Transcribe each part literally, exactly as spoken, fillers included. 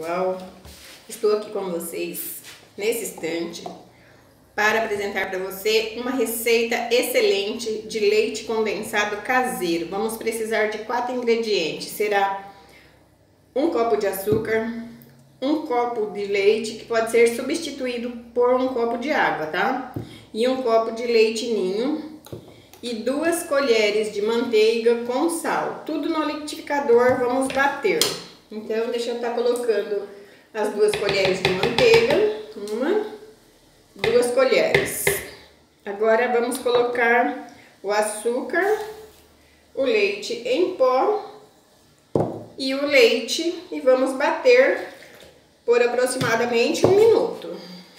pessoal, estou aqui com vocês nesse instante para apresentar para você uma receita excelente de leite condensado caseiro. Vamos precisar de quatro ingredientes, será um copo de açúcar, um copo de leite que pode ser substituído por um copo de água, tá? E um copo de leite ninho e duas colheres de manteiga com sal, tudo no liquidificador. Vamos bater. Então, deixa eu estar colocando as duas colheres de manteiga, uma, duas colheres. Agora vamos colocar o açúcar, o leite em pó e o leite e vamos bater por aproximadamente um minuto.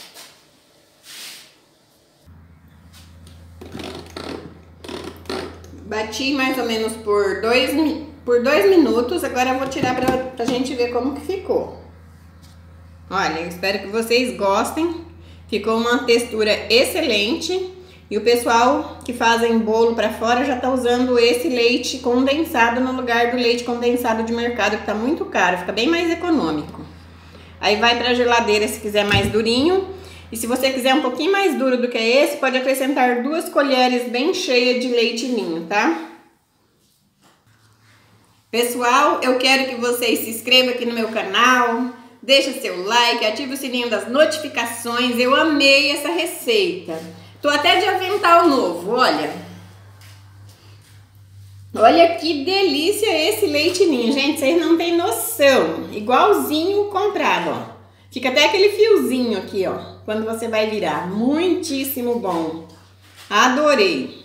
Bati mais ou menos por dois, por dois minutos, agora eu vou tirar pra, pra gente ver como que ficou. Olha, eu espero que vocês gostem, ficou uma textura excelente. E o pessoal que fazem bolo pra fora já tá usando esse leite condensado no lugar do leite condensado de mercado, que tá muito caro, fica bem mais econômico. Aí vai pra geladeira se quiser mais durinho. E se você quiser um pouquinho mais duro do que esse, pode acrescentar duas colheres bem cheias de leite ninho, tá? Pessoal, eu quero que vocês se inscrevam aqui no meu canal, deixa seu like, ative o sininho das notificações. Eu amei essa receita. Tô até de avental novo, olha. Olha que delícia esse leite ninho, gente, vocês não têm noção. Igualzinho comprado, ó. Fica até aquele fiozinho aqui, ó, quando você vai virar. Muitíssimo bom. Adorei.